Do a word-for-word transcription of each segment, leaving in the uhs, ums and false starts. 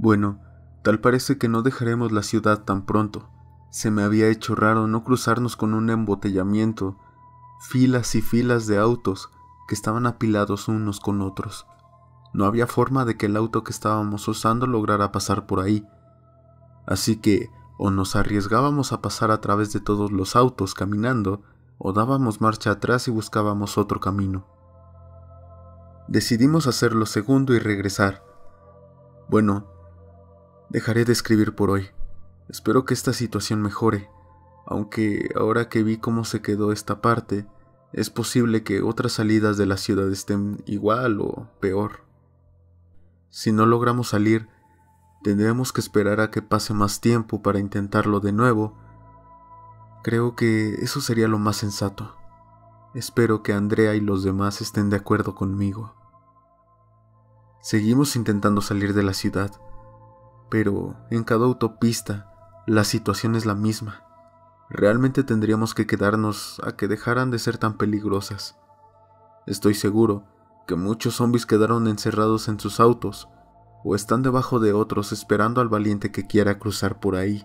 Bueno, tal parece que no dejaremos la ciudad tan pronto. Se me había hecho raro no cruzarnos con un embotellamiento, filas y filas de autos que estaban apilados unos con otros. No había forma de que el auto que estábamos usando lograra pasar por ahí. Así que o nos arriesgábamos a pasar a través de todos los autos caminando, o dábamos marcha atrás y buscábamos otro camino. Decidimos hacer lo segundo y regresar. Bueno, dejaré de escribir por hoy. Espero que esta situación mejore, aunque ahora que vi cómo se quedó esta parte, es posible que otras salidas de la ciudad estén igual o peor. Si no logramos salir, tendremos que esperar a que pase más tiempo para intentarlo de nuevo. Creo que eso sería lo más sensato. Espero que Andrea y los demás estén de acuerdo conmigo. Seguimos intentando salir de la ciudad, pero en cada autopista la situación es la misma. Realmente tendríamos que quedarnos a que dejaran de ser tan peligrosas. Estoy seguro que muchos zombies quedaron encerrados en sus autos o están debajo de otros esperando al valiente que quiera cruzar por ahí.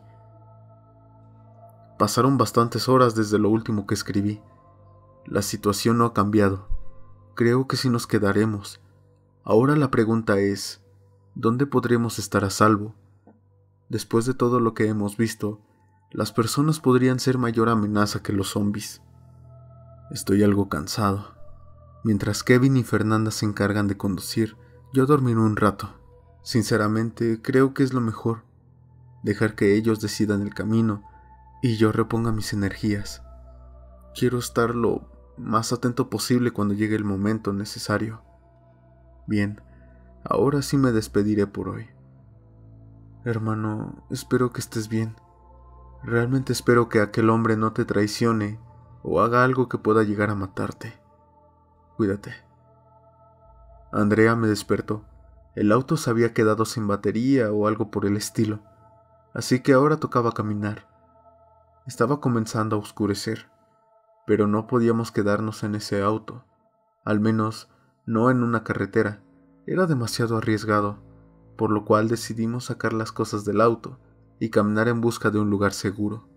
Pasaron bastantes horas desde lo último que escribí. La situación no ha cambiado. Creo que sí nos quedaremos. Ahora la pregunta es, ¿dónde podremos estar a salvo? Después de todo lo que hemos visto, las personas podrían ser mayor amenaza que los zombies. Estoy algo cansado. Mientras Kevin y Fernanda se encargan de conducir, yo dormiré un rato. Sinceramente, creo que es lo mejor. Dejar que ellos decidan el camino y yo reponga mis energías. Quiero estar lo más atento posible cuando llegue el momento necesario. Bien, ahora sí me despediré por hoy. Hermano, espero que estés bien. Realmente espero que aquel hombre no te traicione o haga algo que pueda llegar a matarte. Cuídate. Andrea me despertó. El auto se había quedado sin batería o algo por el estilo, así que ahora tocaba caminar. Estaba comenzando a oscurecer, pero no podíamos quedarnos en ese auto, al menos no en una carretera. Era demasiado arriesgado, por lo cual decidimos sacar las cosas del auto y caminar en busca de un lugar seguro.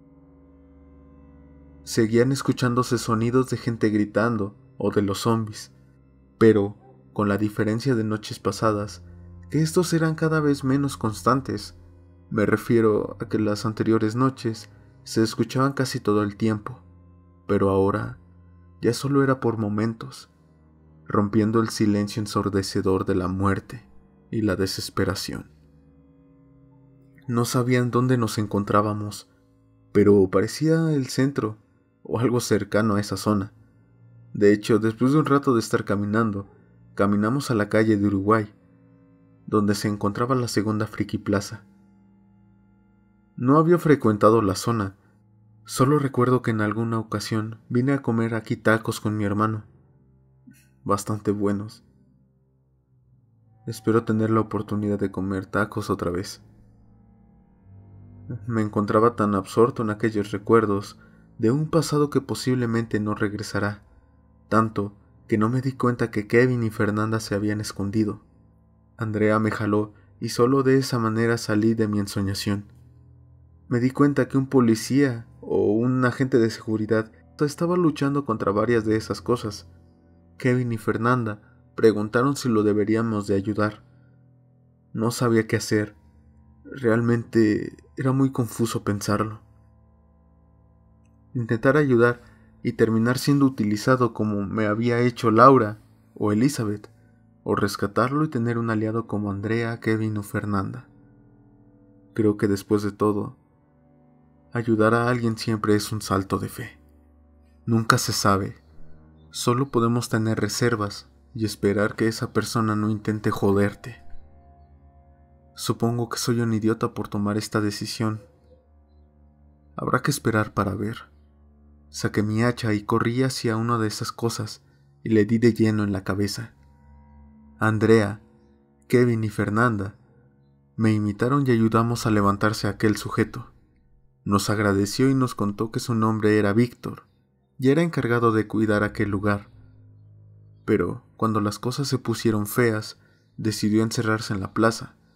Seguían escuchándose sonidos de gente gritando o de los zombies, pero con la diferencia de noches pasadas, que estos eran cada vez menos constantes. Me refiero a que las anteriores noches se escuchaban casi todo el tiempo, pero ahora ya solo era por momentos, rompiendo el silencio ensordecedor de la muerte y la desesperación. No sabían dónde nos encontrábamos, pero parecía el centro o algo cercano a esa zona. De hecho, después de un rato de estar caminando, caminamos a la calle de Uruguay, donde se encontraba la segunda Friki Plaza. No había frecuentado la zona, solo recuerdo que en alguna ocasión vine a comer aquí tacos con mi hermano. Bastante buenos. Espero tener la oportunidad de comer tacos otra vez. Me encontraba tan absorto en aquellos recuerdos de un pasado que posiblemente no regresará, tanto que no me di cuenta que Kevin y Fernanda se habían escondido. Andrea me jaló y solo de esa manera salí de mi ensoñación. Me di cuenta que un policía o un agente de seguridad estaba luchando contra varias de esas cosas. Kevin y Fernanda preguntaron si lo deberíamos de ayudar. No sabía qué hacer. Realmente era muy confuso pensarlo. Intentar ayudar y terminar siendo utilizado como me había hecho Laura o Elizabeth, o rescatarlo y tener un aliado como Andrea, Kevin o Fernanda. Creo que después de todo, ayudar a alguien siempre es un salto de fe. Nunca se sabe. Solo podemos tener reservas y esperar que esa persona no intente joderte. Supongo que soy un idiota por tomar esta decisión. Habrá que esperar para ver. Saqué mi hacha y corrí hacia una de esas cosas y le di de lleno en la cabeza. Andrea, Kevin y Fernanda me imitaron y ayudamos a levantarse a aquel sujeto. Nos agradeció y nos contó que su nombre era Víctor y era encargado de cuidar aquel lugar. Pero cuando las cosas se pusieron feas, decidió encerrarse en la plaza,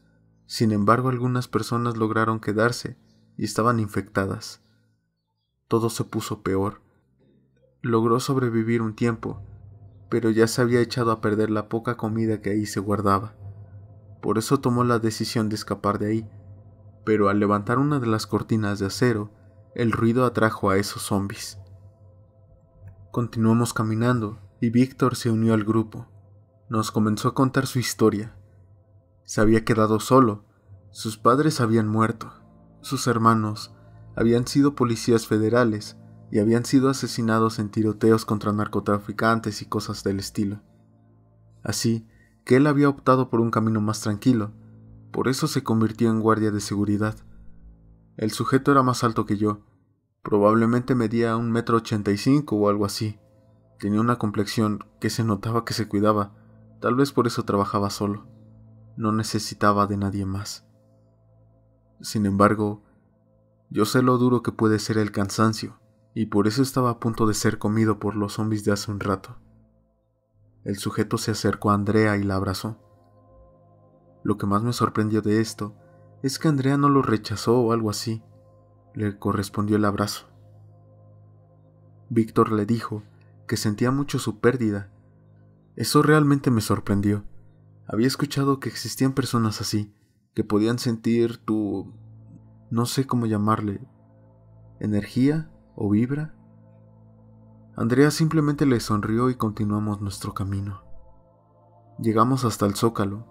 Sin embargo, algunas personas lograron quedarse y estaban infectadas. Todo se puso peor. Logró sobrevivir un tiempo, pero ya se había echado a perder la poca comida que ahí se guardaba. Por eso tomó la decisión de escapar de ahí, pero al levantar una de las cortinas de acero, el ruido atrajo a esos zombies. Continuamos caminando y Víctor se unió al grupo. Nos comenzó a contar su historia. Se había quedado solo, sus padres habían muerto, sus hermanos habían sido policías federales y habían sido asesinados en tiroteos contra narcotraficantes y cosas del estilo. Así que él había optado por un camino más tranquilo, por eso se convirtió en guardia de seguridad. El sujeto era más alto que yo, probablemente medía un metro ochenta y cinco o algo así. Tenía una complexión que se notaba que se cuidaba, tal vez por eso trabajaba solo. No necesitaba de nadie más. Sin embargo, yo sé lo duro que puede ser el cansancio, y por eso estaba a punto de ser comido por los zombies de hace un rato. El sujeto se acercó a Andrea y la abrazó. Lo que más me sorprendió de esto es que Andrea no lo rechazó o algo así. Le correspondió el abrazo. Víctor le dijo que sentía mucho su pérdida. Eso realmente me sorprendió. Había escuchado que existían personas así, que podían sentir tu... no sé cómo llamarle... energía o vibra. Andrea simplemente le sonrió y continuamos nuestro camino. Llegamos hasta el Zócalo,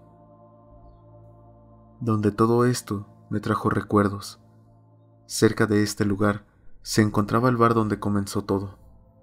donde todo esto me trajo recuerdos. Cerca de este lugar se encontraba el bar donde comenzó todo.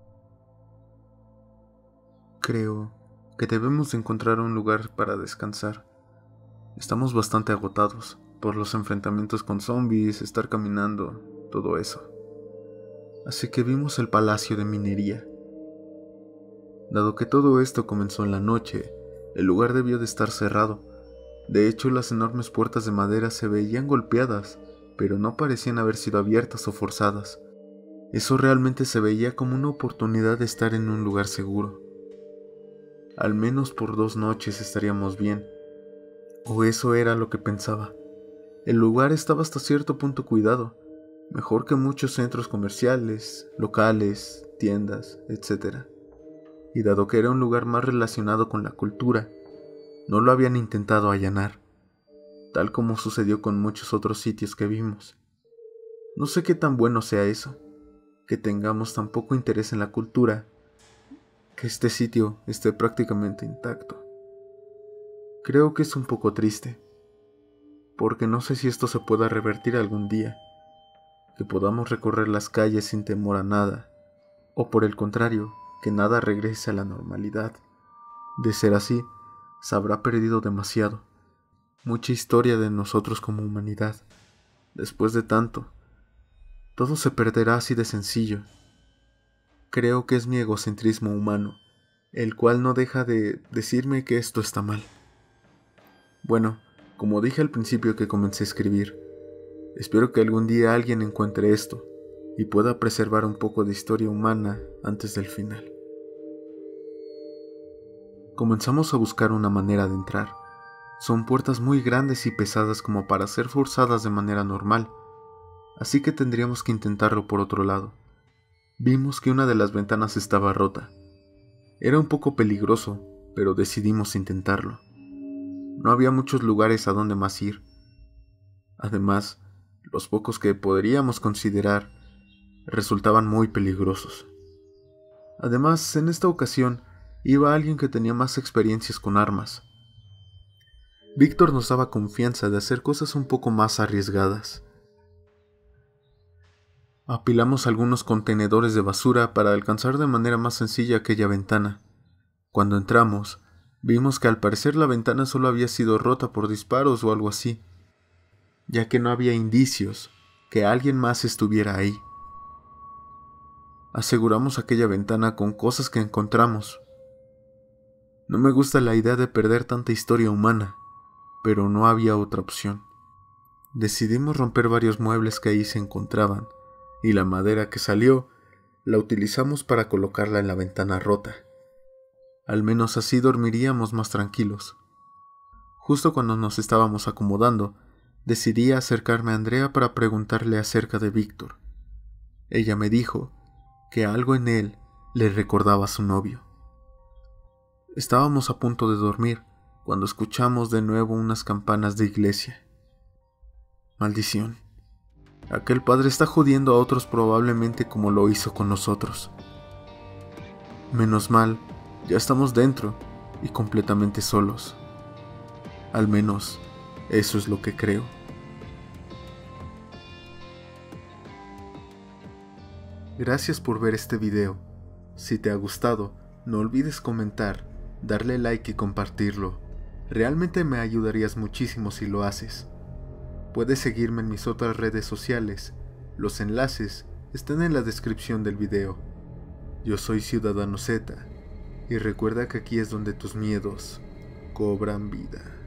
Creo que debemos encontrar un lugar para descansar. Estamos bastante agotados por los enfrentamientos con zombies, estar caminando, todo eso. Así que vimos el Palacio de Minería. Dado que todo esto comenzó en la noche, el lugar debió de estar cerrado. De hecho, las enormes puertas de madera se veían golpeadas, pero no parecían haber sido abiertas o forzadas. Eso realmente se veía como una oportunidad de estar en un lugar seguro. Al menos por dos noches estaríamos bien. O eso era lo que pensaba. El lugar estaba hasta cierto punto cuidado, mejor que muchos centros comerciales, locales, tiendas, etcétera. Y dado que era un lugar más relacionado con la cultura, no lo habían intentado allanar, tal como sucedió con muchos otros sitios que vimos. No sé qué tan bueno sea eso, que tengamos tan poco interés en la cultura, que este sitio esté prácticamente intacto. Creo que es un poco triste, porque no sé si esto se pueda revertir algún día, que podamos recorrer las calles sin temor a nada, o por el contrario, que nada regrese a la normalidad. De ser así, se habrá perdido demasiado, mucha historia de nosotros como humanidad. Después de tanto, todo se perderá así de sencillo. Creo que es mi egocentrismo humano, el cual no deja de decirme que esto está mal. Bueno, como dije al principio que comencé a escribir, espero que algún día alguien encuentre esto y pueda preservar un poco de historia humana antes del final. Comenzamos a buscar una manera de entrar. Son puertas muy grandes y pesadas como para ser forzadas de manera normal, así que tendríamos que intentarlo por otro lado. Vimos que una de las ventanas estaba rota. Era un poco peligroso, pero decidimos intentarlo. No había muchos lugares a donde más ir. Además, los pocos que podríamos considerar resultaban muy peligrosos. Además, en esta ocasión, iba alguien que tenía más experiencias con armas. Víctor nos daba confianza de hacer cosas un poco más arriesgadas. Apilamos algunos contenedores de basura para alcanzar de manera más sencilla aquella ventana. Cuando entramos, vimos que al parecer la ventana solo había sido rota por disparos o algo así, ya que no había indicios que alguien más estuviera ahí. Aseguramos aquella ventana con cosas que encontramos. No me gusta la idea de perder tanta historia humana, pero no había otra opción. Decidimos romper varios muebles que ahí se encontraban, y la madera que salió la utilizamos para colocarla en la ventana rota. Al menos así dormiríamos más tranquilos. Justo cuando nos estábamos acomodando, decidí acercarme a Andrea para preguntarle acerca de Víctor. Ella me dijo que algo en él le recordaba a su novio. Estábamos a punto de dormir cuando escuchamos de nuevo unas campanas de iglesia. Maldición. Aquel padre está jodiendo a otros probablemente como lo hizo con nosotros. Menos mal, ya estamos dentro y completamente solos. Al menos, eso es lo que creo. Gracias por ver este video. Si te ha gustado, no olvides comentar, darle like y compartirlo. Realmente me ayudarías muchísimo si lo haces. Puedes seguirme en mis otras redes sociales. Los enlaces están en la descripción del video. Yo soy Ciudadano Z, y recuerda que aquí es donde tus miedos cobran vida.